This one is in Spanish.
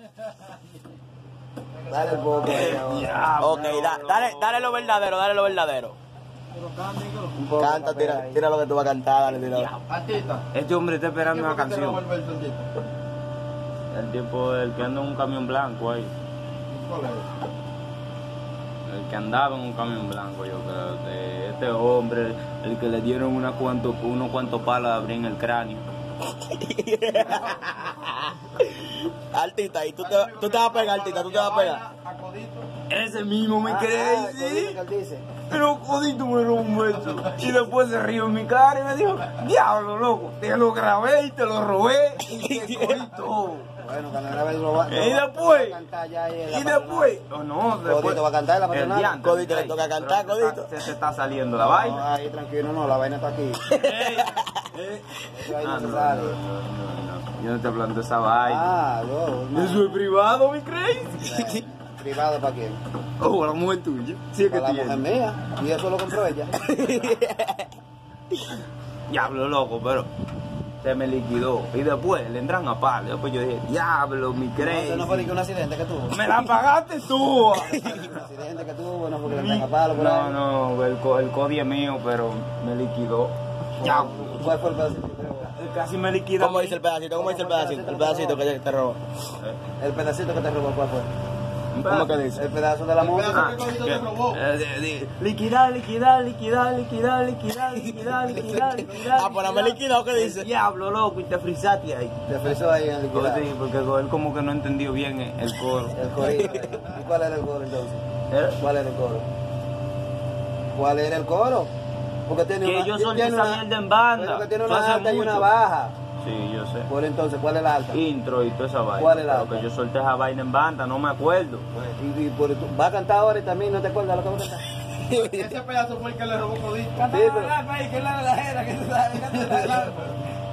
Dale el poco. Ok, dale lo verdadero, dale lo verdadero. Canta, tira lo que tú vas a cantar, dale, tira. Artista. Este hombre está esperando una ¿Quién fue que te robó canción. el verso, artista? El tipo, el que anda en un camión blanco ahí. ¿Cuál es? El que andaba en un camión blanco, yo creo. Este hombre, el que le dieron unos cuantos palos de abrir en el cráneo. Artista, y tú te vas a pegar, artista, tú te vas a pegar. A Codito. Ese mismo me cree, ¿Qué sí. él dice? Pero Codito me robó un beso. Y después se rió en mi cara y me dijo, diablo, loco, te lo grabé y te lo robé. Y te Codito. Bueno, cuando grabe el global. Y después, cantar ya ahí en la y después, oh, no, después. Codito va a cantar en la El patronal. diantre, Codito le toca cantar, pero Codito. Se está saliendo la vaina. No, ahí tranquilo, no, la vaina está aquí. Eso ahí no se sale. Yo no te hablando de esa vaina. Ah, no. Eso es privado, mi crazy. ¿Privado para quién? Oh, la mujer tuya. Sí, es que Para la mujer tiene. mía. Y eso lo compró ella. Diablo, loco, pero se me liquidó. Y después le entran a palo. Después yo dije, diablo, mi No, crazy. eso no fue ni que un accidente que tuvo. Me la pagaste tú. Un accidente que tuvo, no porque le entran a palo por ahí. No, el código es mío, pero me liquidó. Diablo. ¿Cuál fue el pedacito? Casi me liquidó. ¿Cómo dice el pedacito? ¿Cómo dice el pedacito? El pedacito que te robó. El pedacito que te robó, ¿cuál fue? ¿Cómo que dice? El pedazo de la música. ¿Qué Codito te robó? Liquidar. Ah, pues no me liquidó, ¿qué dice? Diablo, loco, y te frisaste ahí. Te frizó ahí en el liquidado. Sí, porque él como que no entendió bien el coro. El corito. ¿Y cuál era el coro entonces? ¿Cuál era el coro? ¿Cuál era el coro? Porque tiene Que una... yo solté tiene esa una- mierda en banda. Porque tiene Eso una hace alta y una mucho. baja. Sí, yo sé. Pues entonces, ¿cuál es la alta? Intro y toda esa vaina. ¿Cuál es la Pero otra? que yo solté esa vaina en banda, no me acuerdo. Y va a cantar ahora y también no te acuerdas lo que va a cantar. Ese pedazo fue el que le robó Codito. Sí, pero...